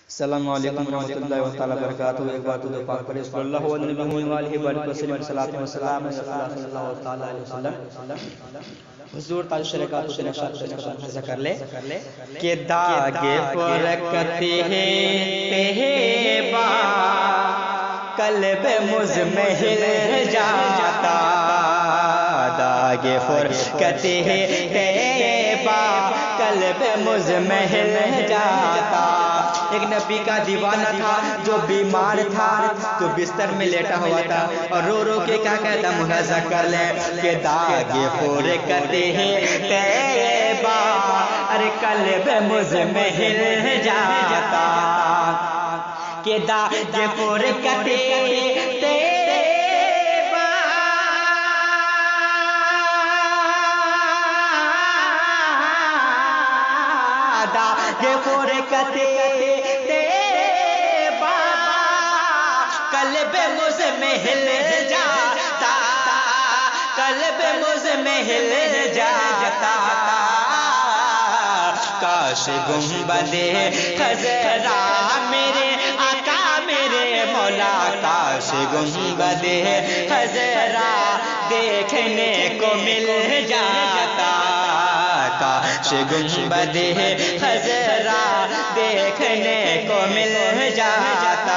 السلام علیکم ورحمۃ اللہ تعالی وبرکاتہ۔ ایک بار تو پاک پڑھے صلی اللہ علیہ وسلم صلاۃ و سلام علی صلی اللہ تعالی علیہ وسلم۔ حضور تاج شرکات سے نشاط کر لے کہ داغ فرقتے پہبا قلب مزمحل جاتا، داغ فرقتے پہبا قلب مزمحل جاتا۔ ایک نبی کا دیوانہ تھا جو بیمار تھا، تو بستر میں لیٹا ہوا تھا اور رو رو کے کیا کہتا، ملاحظہ کر لے کہ داغ فرقتے طیبہ ارے قلب مزمحل جاتا، کہ داغ فرقتے فرقتے طیبہ قلب مزمحل جاتا، قلب مزمحل جاتا۔ کاش گنبد خضرا میرے آقا میرے مولا، کاش گنبد خضرا دیکھنے کو مل جاتا، کاش گنبد خضرا دیکھنے کو مل جاتا۔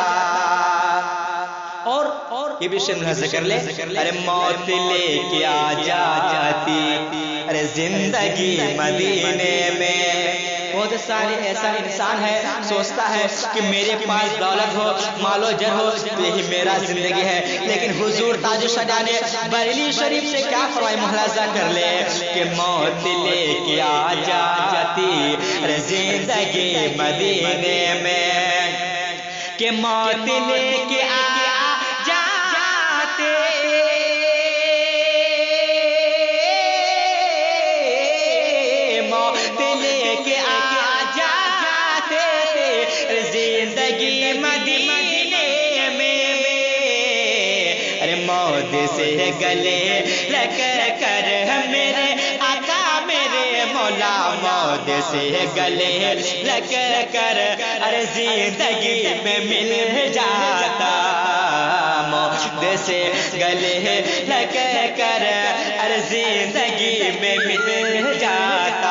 اور یہ بھی ملاحظہ کر لے، ارے موت لے کے آ جاتی ارے زندگی مدینے میں۔ بہت سارے ایسا انسان ہے سوچتا ہے کہ میرے پاس دولت ہو، مال و جر ہو، یہی میرا زندگی ہے، لیکن حضور تاج الشجاع نے بریلی شریف سے کیا فرمایا، ملاحظہ کر لے کہ موت لے کے آ جاتی ارے زندگی مدینے میں، کہ موت لے کے آ جاتے موت لے کے آ جاتے زندگی مدینے میں، ارے موت سے گلے لگ کر میرے آقا میرے مولا، موت سے گلے لگ کر ارے زندگی میں مل جاتا، موت سے گلے لگ کر ارے زندگی میں مل جاتا۔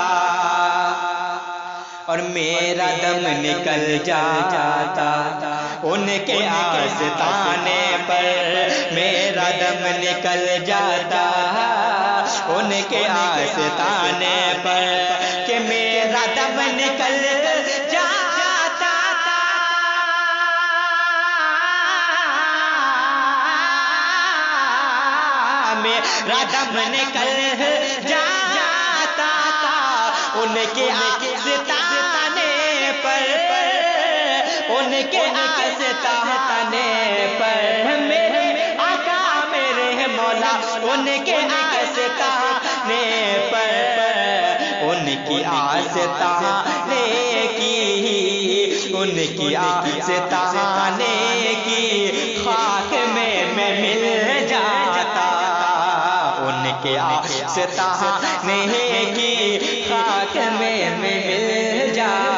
اور میرا دم نکل جاتا ان کے آستانے پر، میرا دم نکل جاتا ان کے آستانے پر، کہ میرا دم نکل جاتا میرا دم نکل جاتا ان کے آستانے پر، ان کے آستانے پر، میرے آقا میرے مولا ان کے آستانے پر، ان کی آستانے کی، ان کی آستانے کی خاک میں مل جاتا، ان کے آستانے کی خاک میں مل جاتا۔